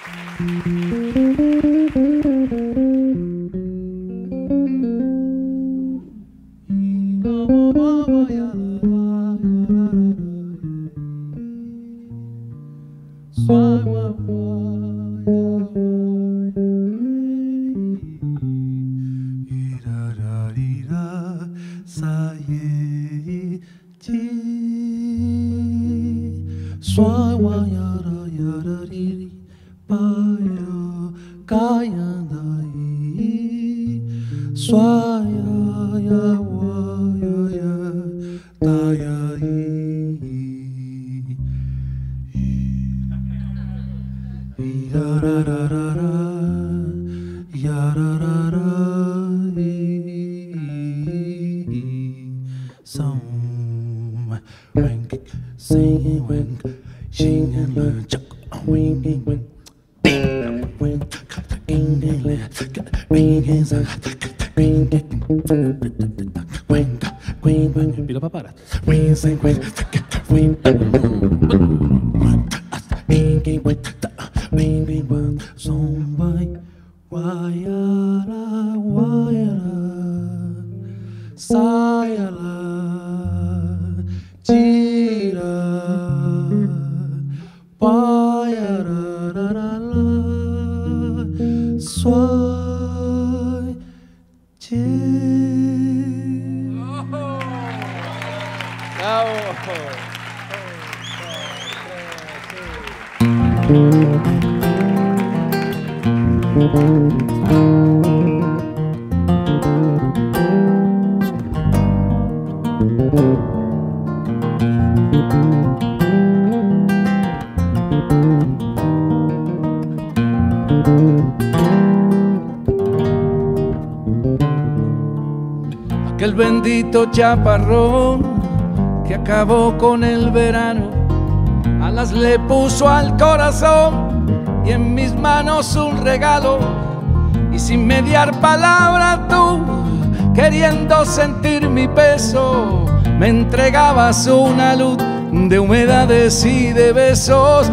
Aquel bendito chaparrón que acabó con el verano, alas le puso al corazón y en mis manos un regalo. Y sin mediar palabra tú, queriendo sentir mi peso, me entregabas una luz de humedades y de besos,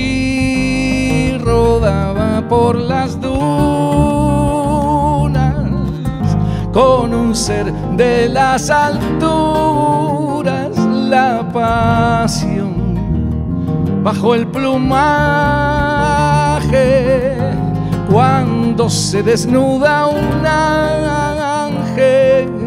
y rodaba por las dunas con un ser de las alturas, la pasión bajo el plumaje, cuando se desnuda un ángel.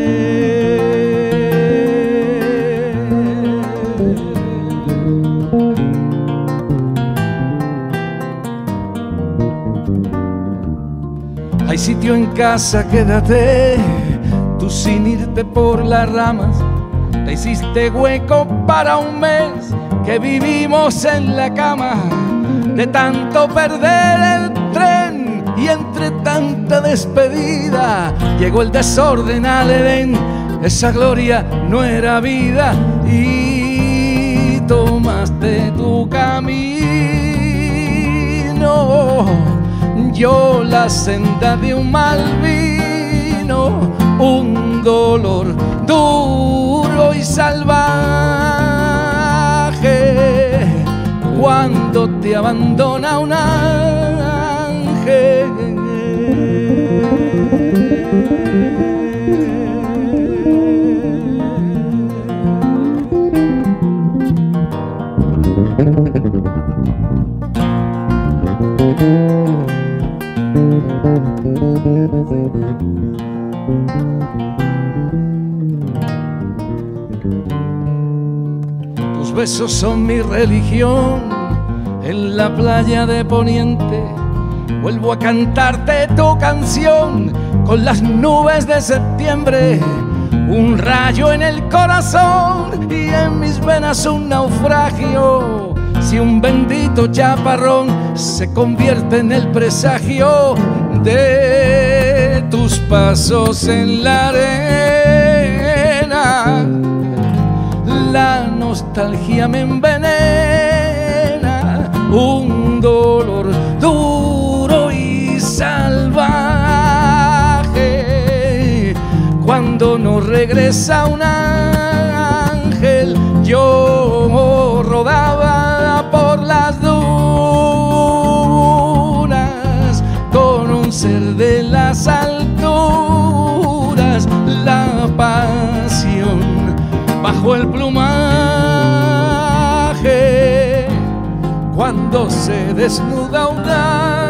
Hay sitio en casa, quédate, tú sin irte por las ramas. Te hiciste hueco para un mes que vivimos en la cama, de tanto perder el tren y entre tanta despedida llegó el desorden al Edén. Esa gloria no era vida y tomaste tu camino, yo la senda de un mal vino, un dolor duro y salvaje cuando te abandona un ángel. Tus besos son mi religión, en la playa de Poniente vuelvo a cantarte tu canción con las nubes de septiembre, un rayo en el corazón y en mis venas un naufragio. Si un bendito chaparrón se convierte en el presagio de tus pasos en la arena, la nostalgia me envenena, un dolor duro y salvaje cuando no regresa un ángel. Yo rodaba por las dunas cuando se desnuda una